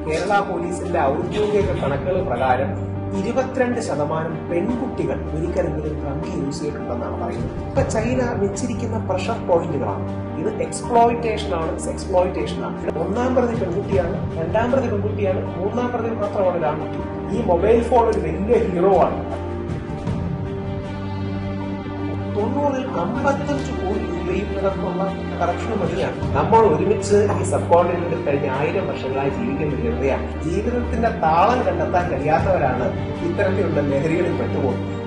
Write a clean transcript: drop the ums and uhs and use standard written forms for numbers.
കേരള പോലീസിന്റെ ഔദ്യോഗിക കണക്കുകൾ പ്രകാരം 22% പെൺകുട്ടികൾ ഒരിക്കലെങ്കിലും ഡ്രഗ് യൂസ് ചെയ്തിട്ടുണ്ടെന്നാണ് പറയുന്നത്. ഇപ്പൊ ചൈന വെച്ചിരിക്കുന്ന പ്രഷർ പോയിന്റുകളാണ്. ഇത് എക്സ്പ്ലോയിറ്റേഷനാണ്, എക്സ്പ്ലോയിറ്റേഷനാണ്. 1-ാം പ്രതി പെൺകുട്ടിയാണ്, 2-ാം പ്രതി പെൺകുട്ടിയാണ്, 3-ാം പ്രതി മാത്രമാണ് ഒരു ആൺകുട്ടി. ഈ മൊബൈൽ ഫോൺ ഒരു വലിയ ഹീറോ ആണ്. 90-ൽ 55 കോടി രൂപയും നടത്തുള്ള കറപ്ഷൻ മതിയാണ്. നമ്മൾ ഒരുമിച്ച് ഈ സബ് കോണ്ടിനെന്റിൽ കഴിഞ്ഞ 1000 വർഷങ്ങളായി ജീവിക്കുന്ന ജനതയാണ്. ജീവിതത്തിന്റെ താളം കണ്ടെത്താൻ കഴിയാത്തവരാണ് ഇത്തരത്തിലുള്ള ലഹരികളിൽ പെട്ടുപോകുന്നത്.